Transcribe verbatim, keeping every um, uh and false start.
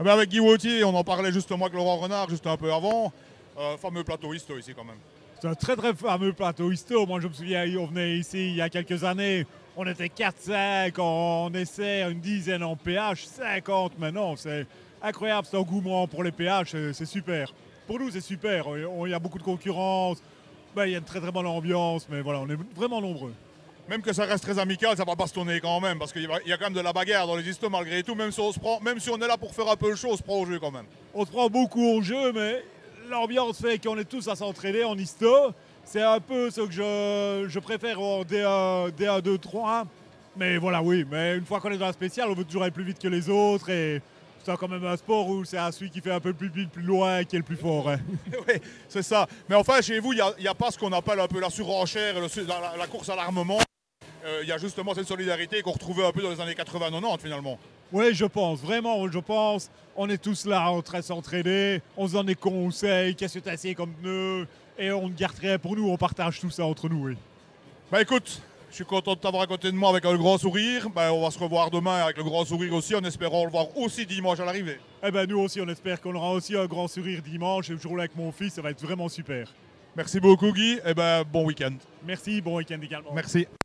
Eh ben, avec Guy Wautier, on en parlait justement avec Laurent Renard juste un peu avant. Euh, fameux plateau histo ici quand même. C'est un très très fameux plateau histo. Moi je me souviens, on venait ici il y a quelques années. On était quatre cinq en essai, une dizaine en P H, cinquante maintenant. C'est incroyable cet engouement pour les P H, c'est super. Pour nous c'est super, il y a beaucoup de concurrence, ben, il y a une très très bonne ambiance, mais voilà, on est vraiment nombreux. Même que ça reste très amical, ça va bastonner quand même, parce qu'il y a quand même de la bagarre dans les histos malgré tout, même si, on se prend, même si on est là pour faire un peu le show, on se prend au jeu quand même. On se prend beaucoup au jeu, mais l'ambiance fait qu'on est tous à s'entraider en histo. C'est un peu ce que je, je préfère en D un, D un, deux, trois. Mais voilà, oui, mais une fois qu'on est dans la spéciale, on veut toujours aller plus vite que les autres et c'est quand même un sport où c'est celui qui fait un peu plus vite, plus loin, qui est le plus fort. Hein. Oui, c'est ça. Mais enfin, chez vous, il n'y a, a pas ce qu'on appelle un peu la surenchère, le, la, la course à l'armement. Il euh, y a justement cette solidarité qu'on retrouvait un peu dans les années quatre-vingts quatre-vingt-dix finalement. Oui, je pense, vraiment, je pense. On est tous là en train de s'entraider, on se donne des conseils, qu'est-ce que tu as essayé comme pneu, et on ne garde rien pour nous, on partage tout ça entre nous. Oui. Bah écoute, je suis content de t'avoir à côté de moi avec un grand sourire. Bah, on va se revoir demain avec le grand sourire aussi, en espérant le voir aussi dimanche à l'arrivée. Eh ben nous aussi, on espère qu'on aura aussi un grand sourire dimanche, et le jour-là avec mon fils, ça va être vraiment super. Merci beaucoup Guy, et ben bon week-end. Merci, bon week-end également. Merci.